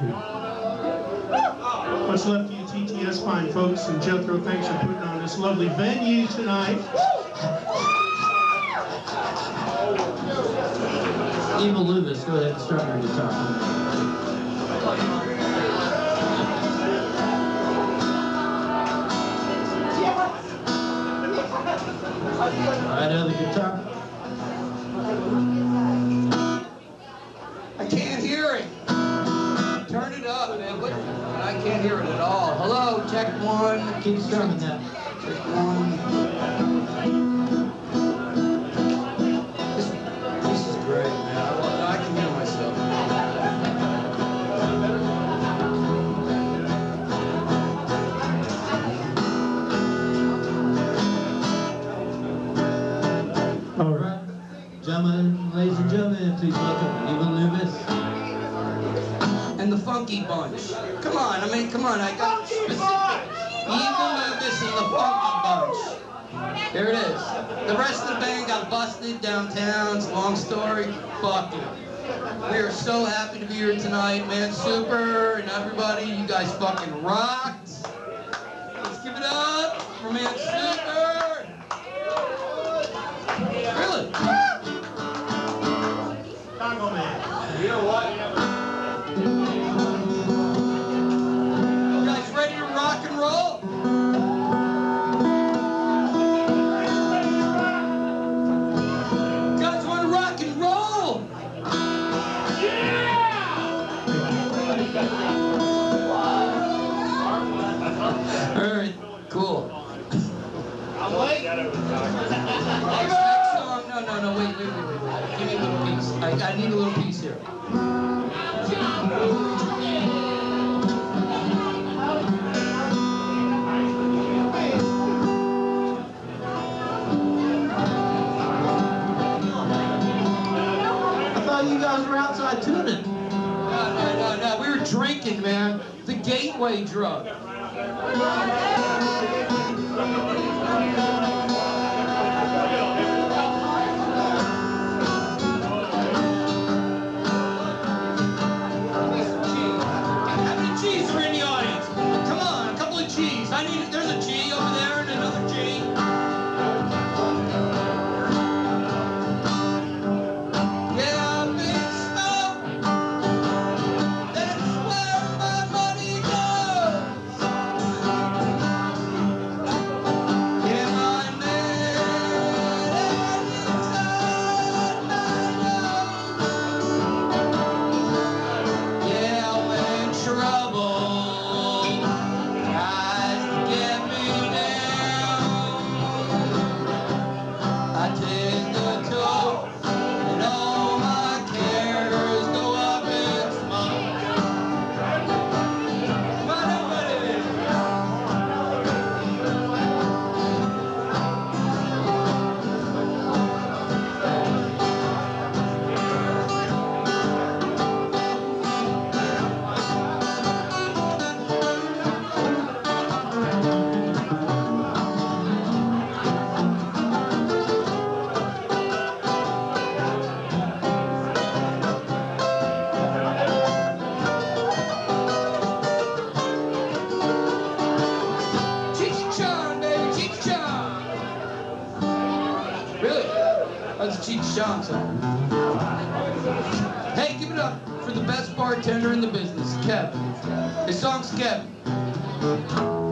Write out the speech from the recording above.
to. Much love to you, TTS fine folks, and Jethro, thanks for putting on this lovely venue tonight. Evil Luvis, go ahead and start your guitar. Right, other guitar. I can't hear it. Turn it up, man. I can't hear it at all. Hello, check one. Keep strumming that. Check one. This is great, man. I can hear myself. All right. Gentlemen, ladies and gentlemen, please welcome Evil Luvis. And the Funky Bunch. Come on, I mean, come on, I got specific. Evil Luvis and the Funky Bunch. Here it is. The rest of the band got busted downtown. It's a long story. Fuck it. We are so happy to be here tonight, man. Super, and everybody, you guys fucking rocked. Let's give it up for man Super. Really? Chicago man. You know what? You guys ready to rock and roll? You guys want to rock and roll? Yeah! All right, cool. I'm late. Next song. No, wait. Give me a little piece. I need a little piece here. I thought you guys were outside tuning. No. We were drinking, man. The gateway drug. There's a G over there and another G. Yeah, big smoke. That's where my money goes. Yeah, my man inside my nose. Yeah, when trouble. That's a cheech chong song. Hey, give it up for the best bartender in the business, Kevin. His song's Kevin.